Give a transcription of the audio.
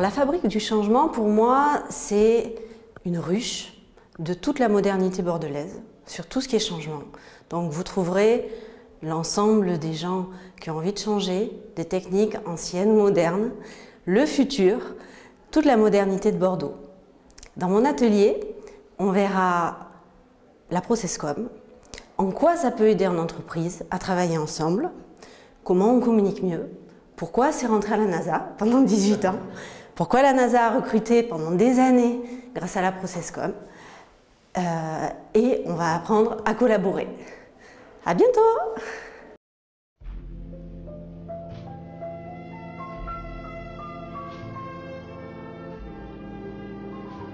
la fabrique du changement, pour moi, c'est une ruche de toute la modernité bordelaise, sur tout ce qui est changement. Donc vous trouverez l'ensemble des gens qui ont envie de changer, des techniques anciennes ou modernes, le futur, toute la modernité de Bordeaux. Dans mon atelier, on verra la ProcessCom, en quoi ça peut aider une entreprise à travailler ensemble, comment on communique mieux, pourquoi c'est rentré à la NASA pendant 18 ans, pourquoi la NASA a recruté pendant des années grâce à la ProcessCom, et on va apprendre à collaborer. À bientôt!